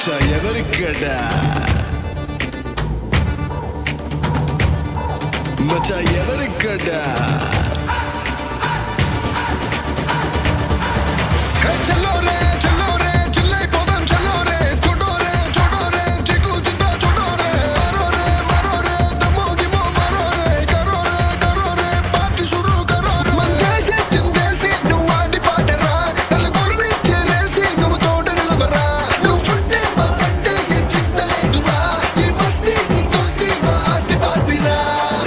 మచ్చా ఎవరిక్కడా మచ్చా ఎవరిక్కడా చలో రే చలో రే చిల్లై పోదాం చలో రే చోటో రే చికు చింతా చోటో రే మరో రే దమో గిమో మరో రే పార్టీ షురూ కరో రే మందేసి చిందేసి నువ్వు ఆడి పాడరా నలుగురిని చేరేసి నువ్వు తోట నిలవరా నువ్వు చుట్టే మా పట్టే ఈ చింతలేదురా ఈ బస్తీ నీ దోస్తీ మా ఆస్తి పాస్తిరా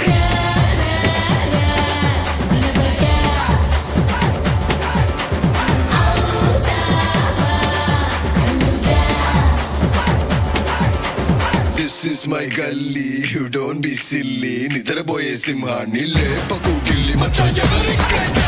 This is my gully, you don't be silly. నిద్రపోయే సింహాన్ని లేపకు గిల్లి మచ్చా ఎవరిక్కడా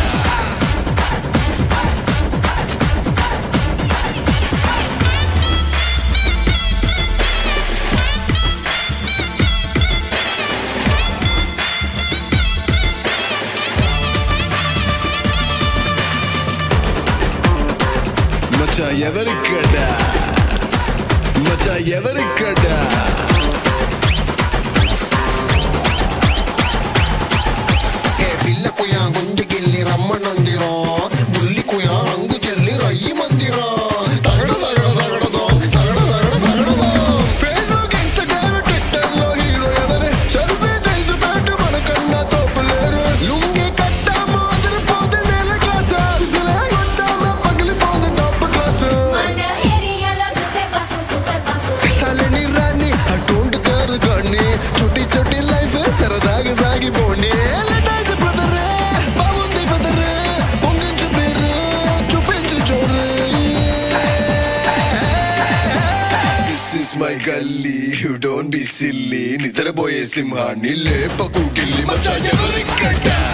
మచ్చా ఎవరిక్కడా మచ్చా ఎవరిక్కడా పిల్లకుయా గుంజుకెళ్ళి రమ్మనందిరా బుల్లికుయా రంగు చెల్లి రయ్యి మందిరా తగడ తగడ తగడదో తగడ తగడ తగడదో ఫేస్బుక్ ఇన్స్టాగ్రామ్ ట్విట్టర్లో హీరో ఎవరే సెల్ఫీ చేసి పెట్టు మనకన్నా తోపులేరు లుంగి కట్టామో అదిరిపోతే నేల క్లాస్ కొట్టామో పగిలిపోతే టాప్ క్లాస్ సాలని రాని అటువంటి కారు కానీ చుట్టి చుట్టి లైఫ్ సరదాగా సాగిపోండి my galli you don't be silly నిద్రపోయే సింహాన్ని లేపకు గిల్లి మచ్చా ఎవరిక్కడా